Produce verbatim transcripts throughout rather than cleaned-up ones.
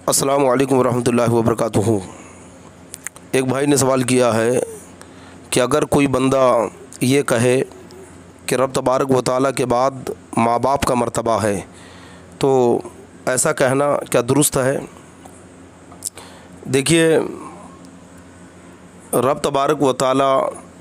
السلام علیکم ورحمۃ اللہ وبرکاتہ۔ ایک بھائی نے سوال کیا ہے کہ اگر کوئی بندہ یہ کہے کہ رب تبارک و تعالیٰ کے بعد ماں باپ کا مرتبہ ہے تو ایسا کہنا کیا درست ہے؟ دیکھیے، رب تبارک و تعالیٰ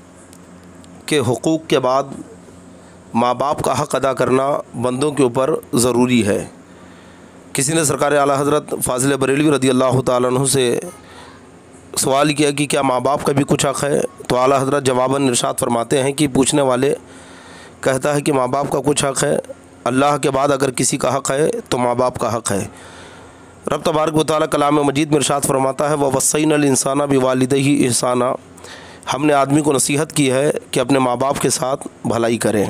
کے حقوق کے بعد ماں باپ کا حق ادا کرنا بندوں کے اوپر ضروری ہے۔ کسی نے سرکار اعلیٰ حضرت فاضل بریلوی رضی اللہ تعالیٰ عنہ سے سوال کیا کہ کیا ماں باپ کا بھی کچھ حق ہے؟ تو اعلیٰ حضرت جواباً ارشاد فرماتے ہیں کہ پوچھنے والے کہتا ہے کہ ماں باپ کا کچھ حق ہے، اللہ کے بعد اگر کسی کا حق ہے تو ماں باپ کا حق ہے۔ رب تبارک و تعالیٰ کلام مجید میں ارشاد فرماتا ہے وَوَصَّيْنَا الْإِنسَانَ بِوَالِدَيْهِ إِحْسَانًا، ہم نے آدمی کو نصیحت کی ہے کہ اپنے ماں باپ کے ساتھ بھلائی کریں۔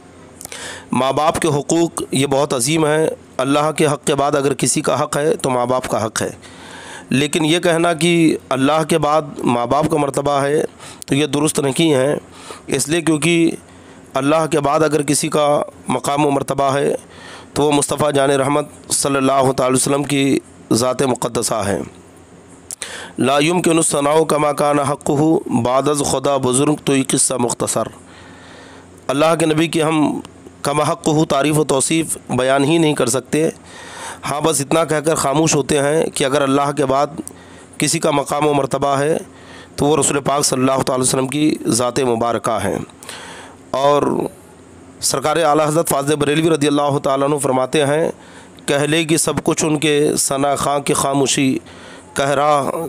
ماں باپ کے حقوق یہ بہت عظیم ہیں۔ اللہ کے حق کے بعد اگر کسی کا حق ہے تو ماں باپ کا حق ہے، لیکن یہ کہنا کہ اللہ کے بعد ماں باپ کا مرتبہ ہے تو یہ درست نہیں ہے، اس لیے کیونکہ اللہ کے بعد اگر کسی کا مقام و مرتبہ ہے تو وہ مصطفیٰ جان رحمت صلی اللہ تعالی وسلم کی ذات مقدسہ ہے۔ لا يمكن الثناء كما كان حقه بعد از خدا بزرگ تو یہ قصہ مختصر۔ اللہ کے نبی کی ہم کما حق ہو تعریف و توصیف بیان ہی نہیں کر سکتے، ہاں بس اتنا کہہ کر خاموش ہوتے ہیں کہ اگر اللہ کے بعد کسی کا مقام و مرتبہ ہے تو وہ رسول پاک صلی اللہ تعالی وسلم کی ذات مبارکہ ہیں۔ اور سرکار اعلیٰ حضرت فاضل بریلوی رضی اللہ تعالیٰ عنہ فرماتے ہیں کہہ لے گی سب کچھ ان کے ثنا خاں کی خاموشی، کہہ رہا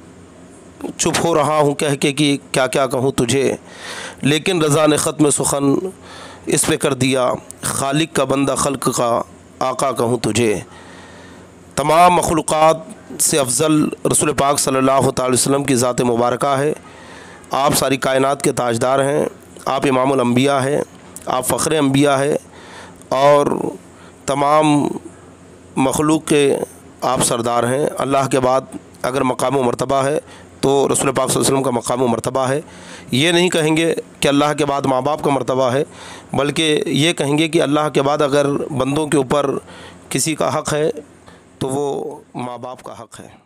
چپ ہو رہا ہوں کہہ کے کہ کیا کیا کہوں تجھے، لیکن رضا نے ختم سخن اس پہ کر دیا، خالق کا بندہ خلق کا آقا کہوں تجھے۔ تمام مخلوقات سے افضل رسول پاک صلی اللہ تعالی وسلم کی ذات مبارکہ ہے۔ آپ ساری کائنات کے تاجدار ہیں، آپ امام الانبیاء ہیں، آپ فخر انبیاء ہیں، اور تمام مخلوق کے آپ سردار ہیں۔ اللہ کے بعد اگر مقام و مرتبہ ہے تو رسول پاک صلی اللہ علیہ وسلم کا مقام و مرتبہ ہے۔ یہ نہیں کہیں گے کہ اللہ کے بعد ماں باپ کا مرتبہ ہے، بلکہ یہ کہیں گے کہ اللہ کے بعد اگر بندوں کے اوپر کسی کا حق ہے تو وہ ماں باپ کا حق ہے۔